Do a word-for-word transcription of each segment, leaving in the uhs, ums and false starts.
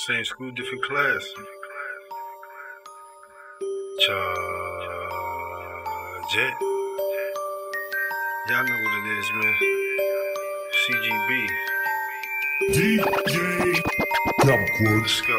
Same school, different class. Charge it. Y'all know what it is, man. C G B. D J Let's go.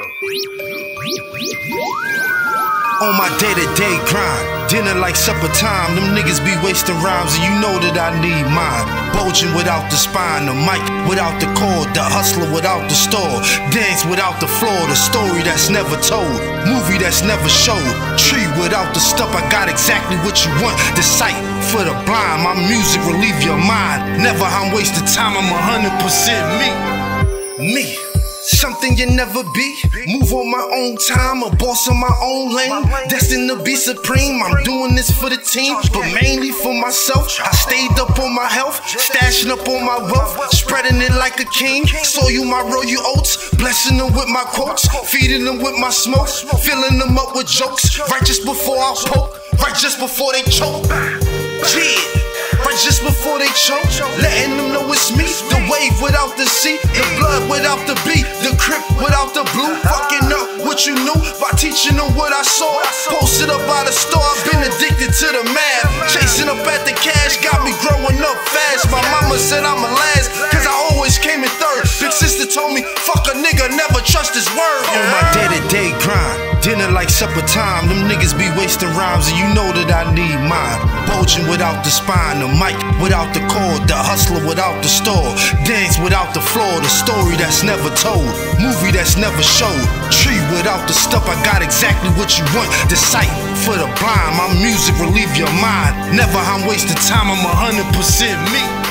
On my day-to-day grind, dinner like supper time. Them niggas be wasting rhymes and you know that I need mine. Bulging without the spine, the mic without the cord, the hustler without the store, dance without the floor, the story that's never told, movie that's never showed, tree without the stuff. I got exactly what you want, the sight for the blind. My music relieve your mind. Never I'm wasting time, I'm a hundred percent me. Me. Something you never be. Move on my own time, a boss in my own lane. Destined to be supreme. I'm doing this for the team, but mainly for myself. I stayed up on my health, stashing up on my wealth, spreading it like a king. Saw you my royal oats, blessing them with my quotes, feeding them with my smoke, filling them up with jokes. Right just before I poke, right just before they choke. Yeah. Right just before they choke, letting them know it's me. The wave without the C, the blood without the B, the crip without the blue. Fucking up what you knew by teaching them what I saw. Posted up by the store, I've been addicted to the math. Chasing up at the cash, got me growing up fast. My mama said I'm a last, cause I always came in third. Big sister told me, fuck a nigga, never trust his word. On my day-to-day grind, dinner like supper time. Them niggas be wasting rhymes and you know that I need mine. Bulging without the spine, the mic without the cord, the hustler without the store, dance without the floor, the story that's never told, movie that's never showed, tree without the stuff. I got exactly what you want, the sight for the blind. My music relieve your mind. Never I'm wasting time, I'm a hundred percent me.